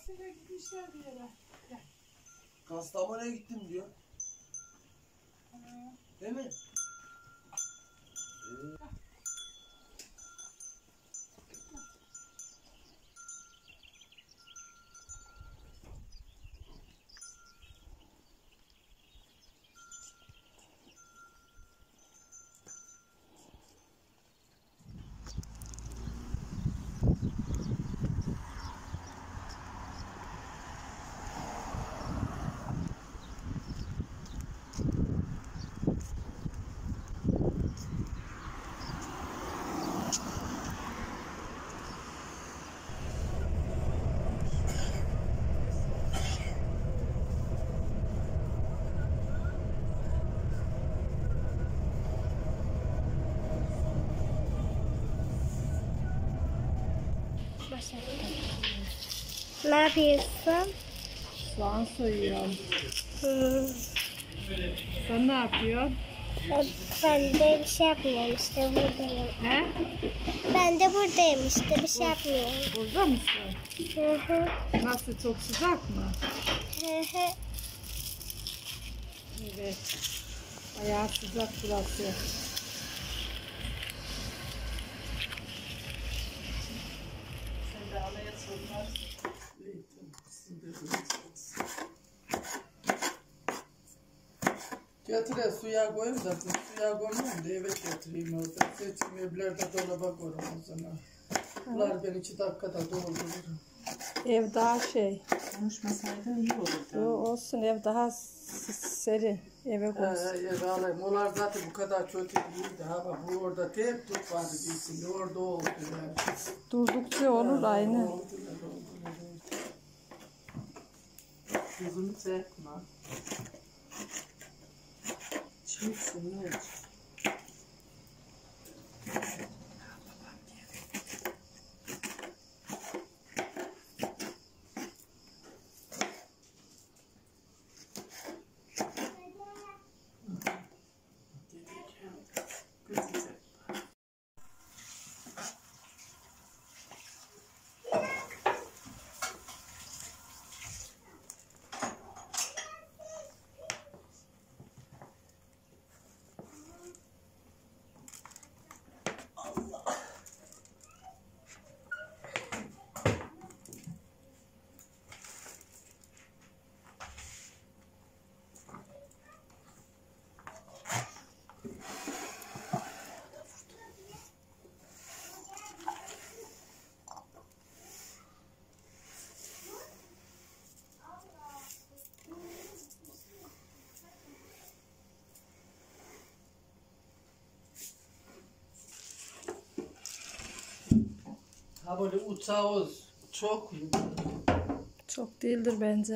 Babasıyla gitmişler bir yere. Kastamonu'ya gittim diyor. Değil mi? Ne yapıyorsun? Soğan soyuyorum. Sen ne yapıyorsun? Ben de bir şey yapmıyorum işte buradayım. He? Ben de buradayım işte bir şey yapmıyorum. Burada mısın? Hı hı. Nasıl, çok sıcak mı? Hı hı. Evet. Bayağı sıcak burası. Sen de alaya sorular. Getire suya koyayım da suya koymayayım da eve getireyim orada. Seçim evlerde dolaba koyarım o zaman. Bunlar ben 2 dakikada doldururum. Ev daha şey. Konuşmasaydın iyi olurdu. Yo, olsun, ev daha serin. Eve koysun. Eve alayım. Onlar zaten bu kadar kötü değildi ama bu orada tek tut vardı değilsin. Orada oldu yani. Durdukça olur aynı. Oldular. Yüzünü çekme. Çeksin ne? Ha böyle uçağız çok Çok değildir bence.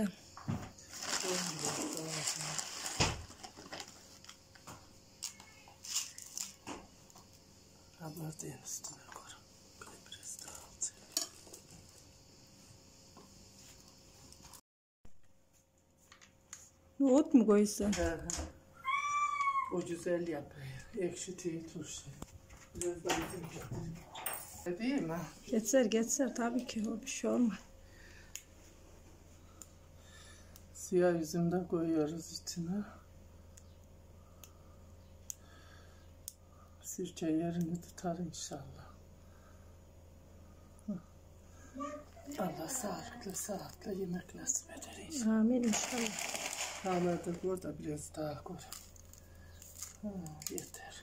haber değil üstüne koyarım. Biraz daha alacağım. Nohut mu koysun? O güzel yapıyor. Ekşi değil turşu. Biraz daha getireyim. Değil mi? Geçer tabii ki, o bir şey olmaz. Siyah üzüm de koyuyoruz içine. Sirke yerini tutar inşallah. Allah sağlıklı yemek nasip eder inşallah. Amin inşallah. Hala da burada biraz daha koy. Yeter.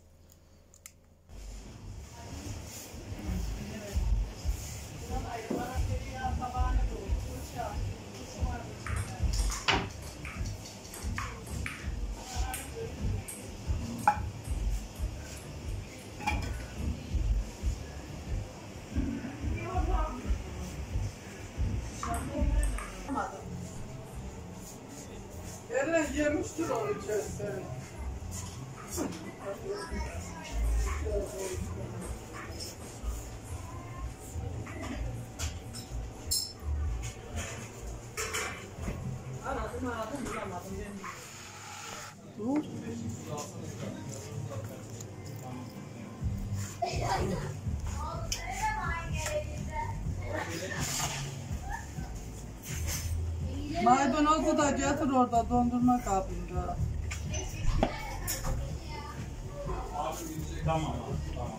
Eren yemiştir onu içerisine. Aradım bulamadım. Dur. Maydanozu da getir orada dondurma kabında. Tamam. Tamam.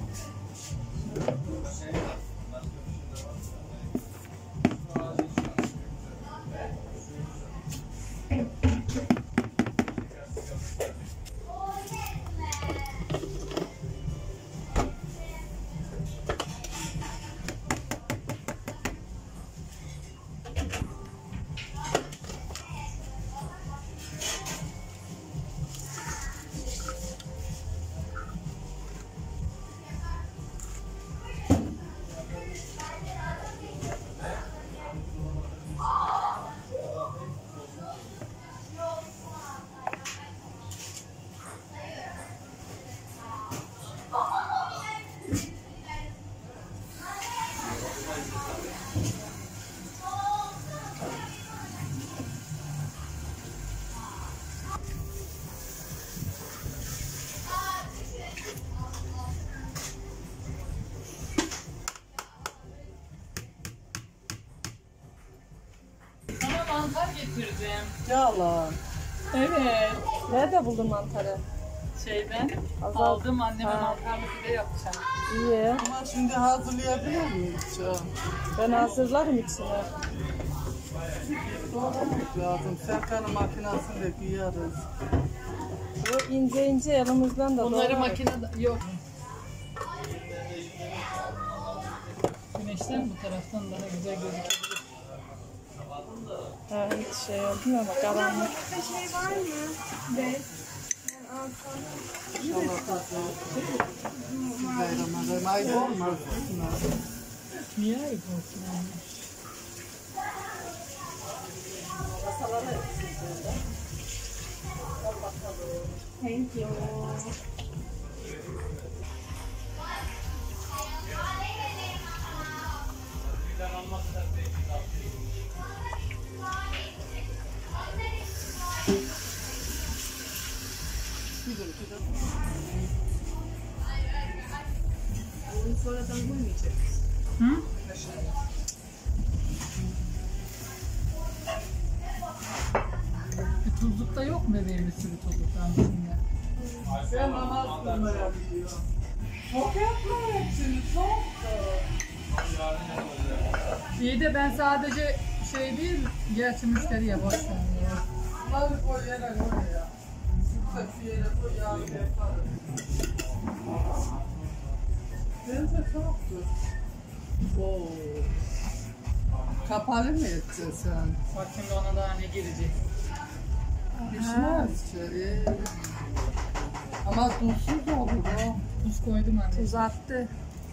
Sana mantar getirdim. Yalan. Evet. Nerede buldun mantarı? Şeyden Azal. aldım, anneme Ha. mantarlı pide yapacağım. İyi. Ama şimdi hazırlayabilir miyiz canım? Ben hazırlarım içine. Doğramak lazım. Serkan'ın makinesinde giyeriz. Bu ince ince elimizden de Bunları doğrarız. makinede yok. Güneşten bu taraftan daha güzel gözükebilir. Ha, hiç şey olmuyor ama karanlık. Şey var mı? Evet. İnşallah da Bismillahirrahmanirrahim. Ayıp olmaz. Niye ayıp olsun anne? Thank you. Bunu sonradan koymayacak. Hı? Bir tuzlukta yok mu bebeğin bir sürü tuzluktan içinde? Ben namaz kılmaya gidiyorum. Çok yapma hepsini, çok. İyi de ben sadece şey değil, gerçi müşteriye boş ver ya. Bunları koy yere oraya. Yüksek bir yere koy, yarın yaparım. Bence çoktur. Oo. Kapalı mı edeceksin sen? Bak şimdi ona daha ne girecek? Pişmez içeri. Ama tuzsuz olur o. Tuz koydum anne. Tuz attı.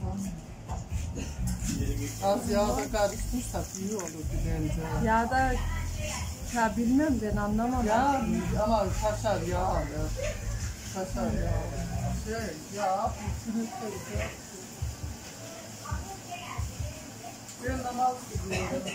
Az yağda karıştırsak iyi olur bence. Yağda ya bilmem ben anlamam. Ya ama kaşar yağ ya. Kaşar yağ. Ya bu sürükleri. Ben namaz kılıyorum.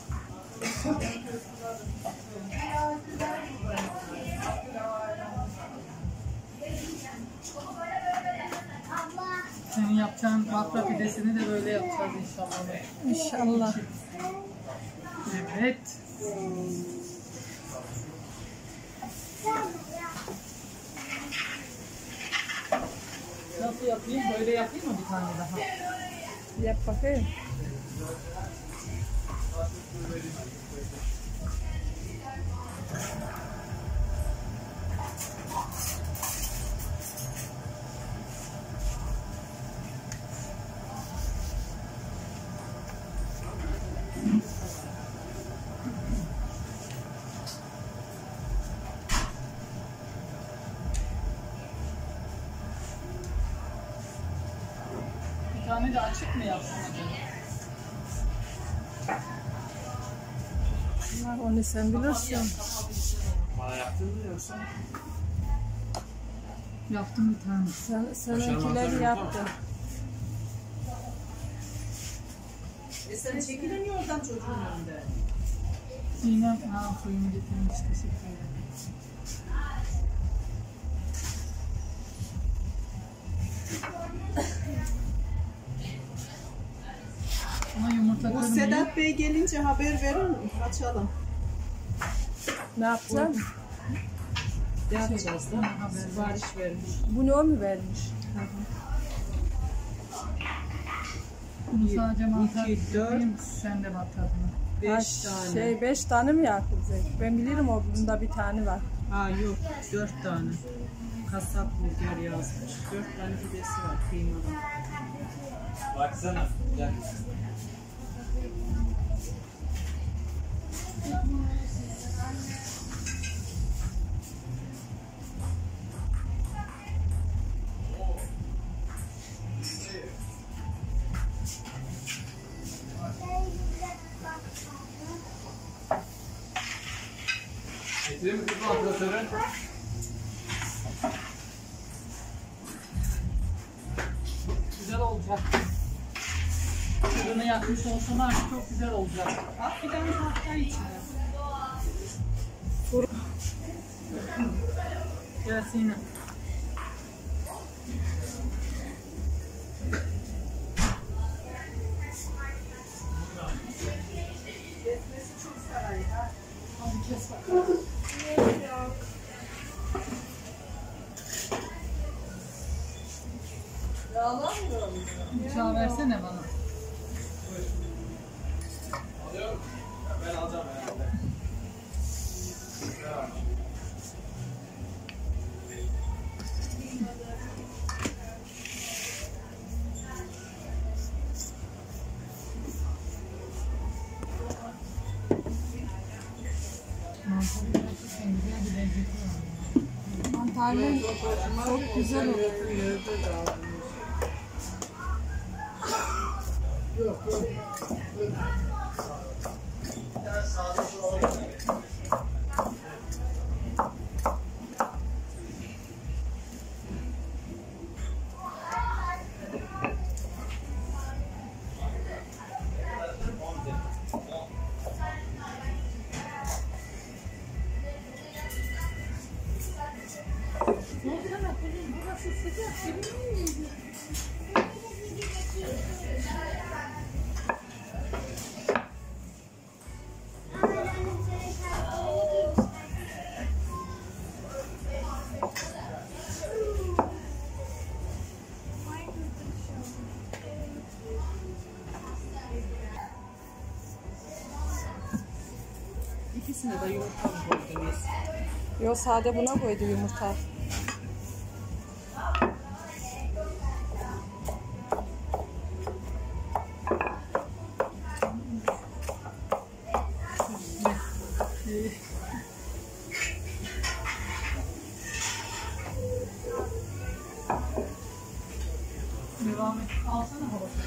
Senin yapacağın bafra pidesini de böyle yapacağız inşallah. İnşallah. Evet. Nasıl yapayım? Böyle yapayım mı bir tane daha? Yap bakayım. Bir tane de açık mı yapsam acaba? Onu sen bilirsin. Bana yaptın mı yoksa? Yaptım bir tane. Seninkileri yaptın. Sen çekilin oradan çocuğun önünde. Sinem, suyumu getirmiş. Teşekkür ederim. Ama yumurta Bu kırmıyor. Sedat Bey gelince haber verin, açalım. Ne yapacaksın? Ne yapacağız da? Sipariş vermiş. Bunu o mu vermiş? Bunu sadece mantar 2, 4, yapayım, sen de bak tadına. 5 tane. 5 tane mi yapılacak? Ben bilirim o bunda bir tane var. Aa yok 4 tane. Kasap burger yazmış. 4 tane pidesi var kıymadan. Baksana. Gel. Getireyim mi kızım ampulsörü? Güzel olacak. Fırını yakmış olsalar çok güzel olacak. At bir tane tahta içine. Gel Sinem. Yağlanmıyor mu? Bıçağı versene bana. Alıyorum. Ben alacağım herhalde. Mantarlı Çok güzel olur. Yok yok. İkisine de yumurta koydunuz. Yo sade buna koydu yumurta. Devam et. Alsana babası.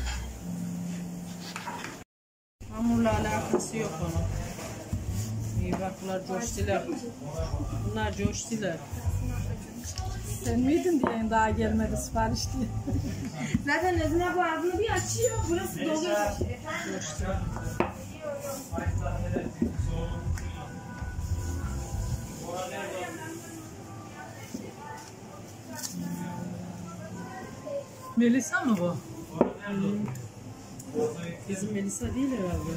Hamurla alakası yok onun. İyi bak bunlar coştular. Bunlar coştular. Sen miydin diye daha gelmedi sipariş diye. Zaten Özne bu ağzını bir açıyor. Burası doluyor. Melisa mı bu? Bizim Melisa değil herhalde.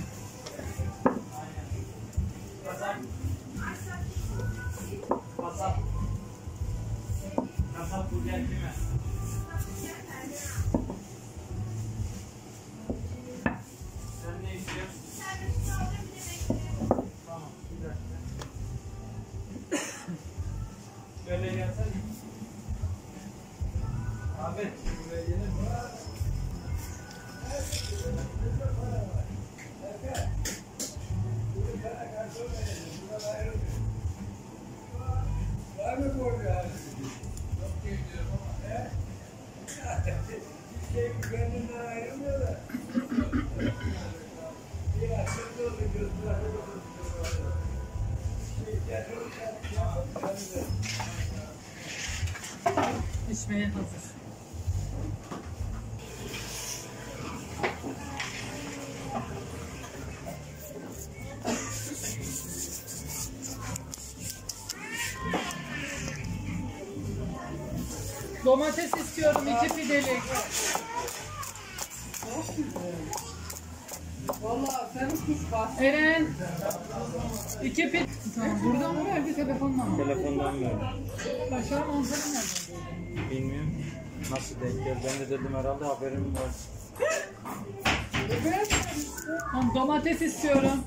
Kasap burger kime? Sen ne istiyorsun? Tamam, bir dakika. Şöyle gelsene. Abi, buraya gelir mi? Pişmeye hazır. Domates istiyorum 2 fidelik. Vallahi senin kuş bas. Eren. 2 pit. Tamam. Buradan mı verdi telefonla mı? Telefondan verdim. Başar manzara nereden? Bilmiyorum. Nasıl denk geldi? Ben de dedim herhalde haberim var. Tamam, domates istiyorum.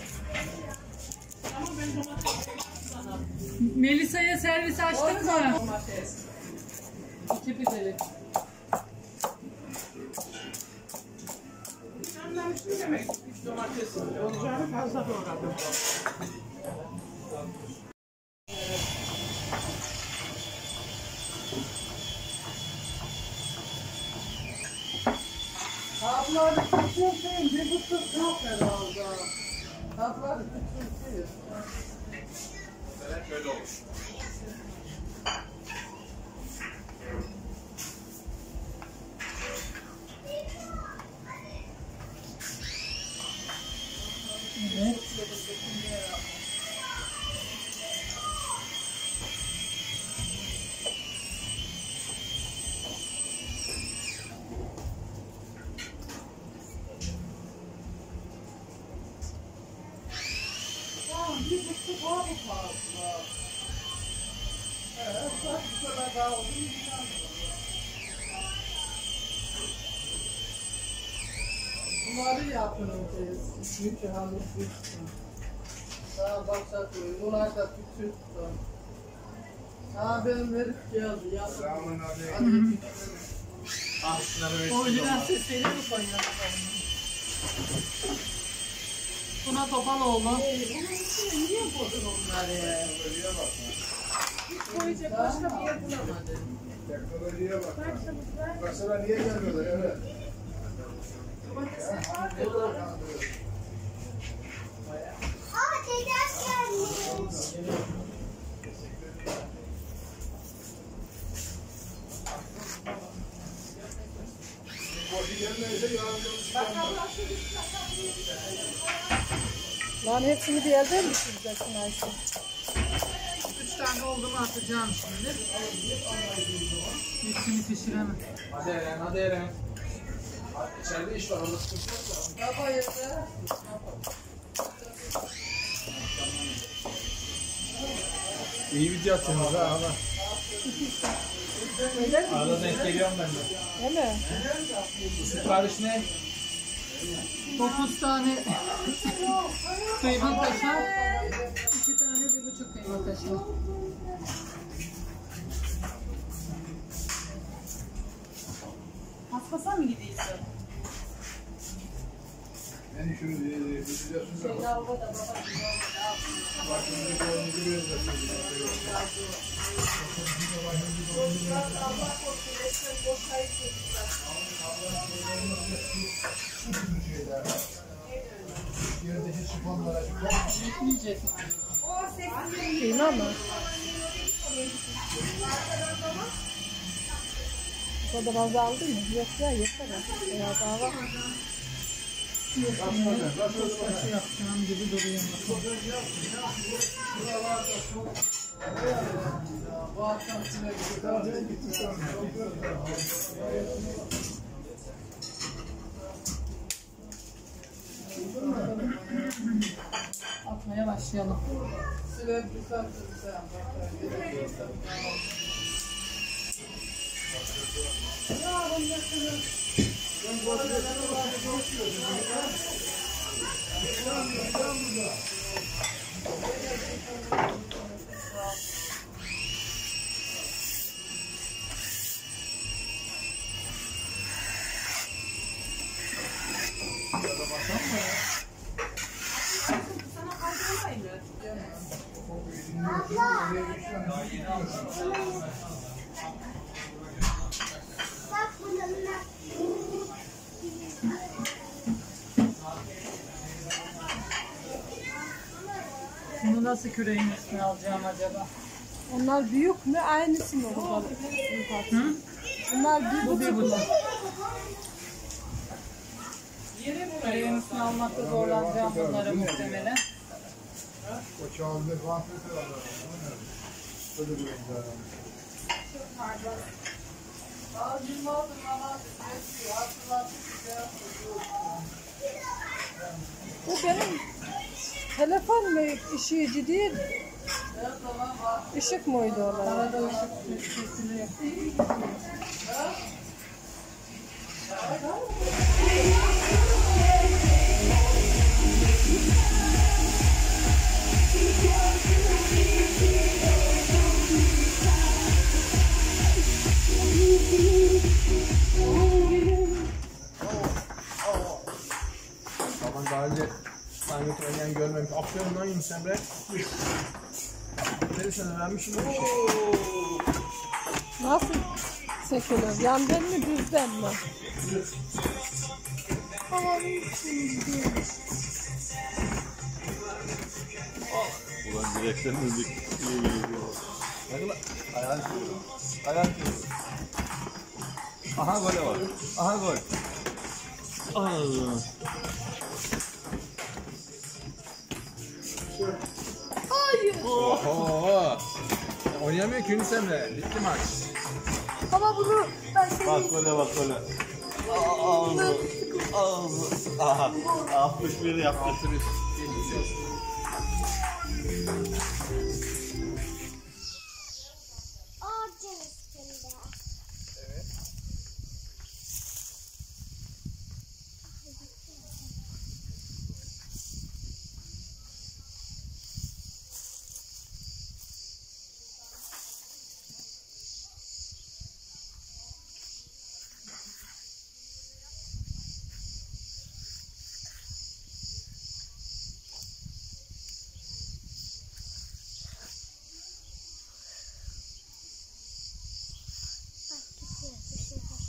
Melisa'ya servis açtık mı? Domates. 2 pidelik. Tatları küçültün, bir buçuk yok herhalde. Tatları küçültün. Şöyle olur. Bir buçuk var mı fazla? Evet, saç kadar kaldı. Bunları yapınacağız. Çünkü hamur büyüksün. Daha baksa koyun. Bunlar da küçülttüm. Ha benim verip geldi. Selamun aleyküm. Orijinal sesleri mi koyuyorsun? Buna Topaloğlu. Niye bozun onları? Koyacak başka bir yer bulamadım. Teknolojiye bak. Mesela niye gelmiyorlar? Evet. Aa dedem gelmiş. Boşu gelmeyse yarın Lan hepsini bir yerden mi süreceksin Ayşe? 3 tane oldu mu atacağım şimdi. Hepsini pişiremem. Hadi Eren, hadi Eren. İçeride iş var, orada sıkıntı yok da. Baba yeter. İyi video atıyorsunuz ha ama. Arada denk geliyorum ben de. Değil mi? Sipariş ne? 9 tane kıyma kaşar, 2 tane 1,5 kıyma kaşar. Haspasa mı gidiyorsun? beni şunu biliyorsun da bak. Bak şimdi koyunu biliyoruz da yerdeki sifonlara Yiyecek. Kıyma mı? O kadar az aldın mı? Yok ya yeter. Ya daha var. Başı yapacağım gibi duruyor. Bu akşam size Atmaya başlayalım. Size bir sattım sen. Bak bununla. Bunu nasıl küreğin üstüne alacağım acaba? Onlar büyük mü? Aynısı mı? Hı? Bunlar Bu büyük. 1,5. Küreğin üstüne almakta zorlanacağım bunları muhtemelen. o çağında falan öyle bir imza. Az yıllardır namaz bekliyor. Hatırlattık ya. Bu benim telefon mu ışığı değil? Işık mıydı orada? Arada ışık kesiliyor. Baban daha önce sanki oynayan görmemiş. Aferin lan Yunus Emre. Neresine vermişim bu şey? Nasıl sekilir? Yandan mı düzden mi? Ulan direkten müzik iyi geliyor. Bakın ayağını çeviriyorum. Ayağını çeviriyorum. Aha gole var. Aha gol. Allah. Oho. Oynayamıyor ki Yunus Emre. Bitti maç. Ama bunu ben Bak gole bak gole. Ağzı. Ağzı. Aha. 61 yaptı. Ağacın üstünde. Bak gidiyor bir şey var.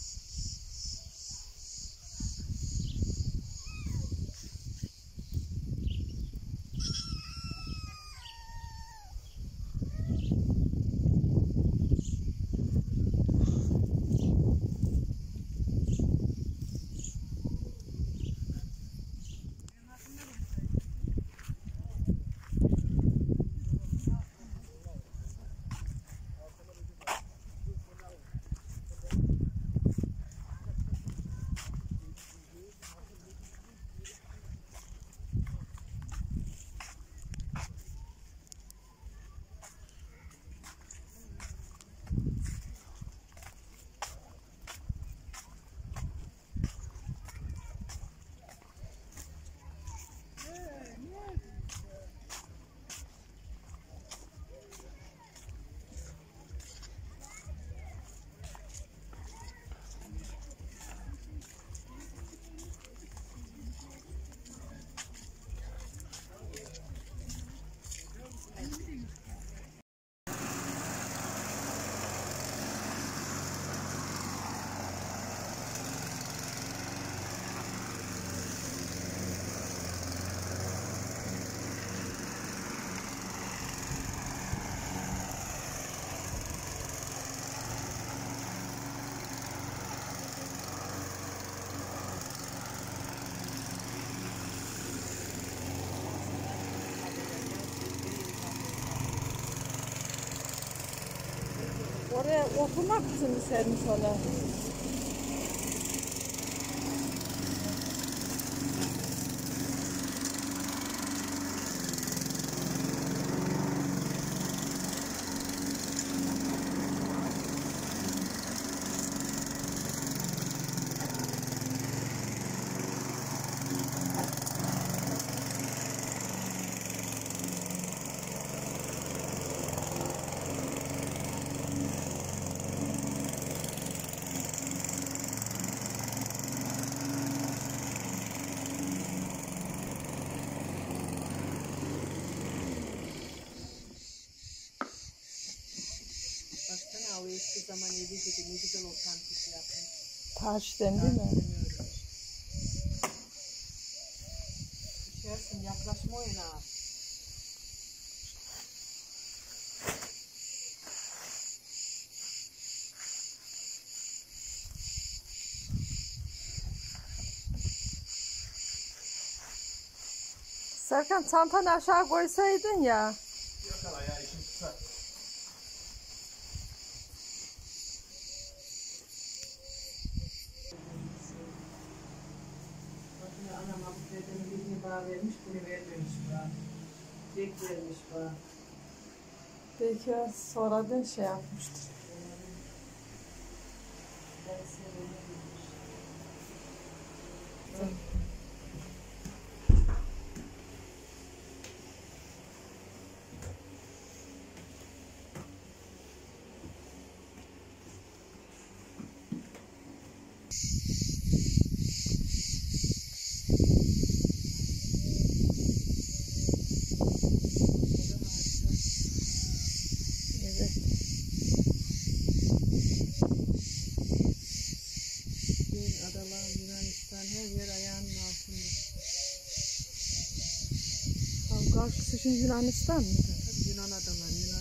Oraya oturmak için mi sermiş ona? Baksana o eski zaman yediği gibi ne güzel otantik yapmış. Taşten değil mi? İçersin yaklaşma oyuna. Serkan çantanı aşağı koysaydın ya. Yakala ya işin kısa. Bakın anam bu para vermiş, bunu vermemiş bana. Kek vermiş bana. Belki sonradan şey yapmıştır. Ben seviyorum. Evet. Adalar, Yunanistan her yer ayağının altında. Karşısı şimdi Yunanistan mıydı? Yunan adaları,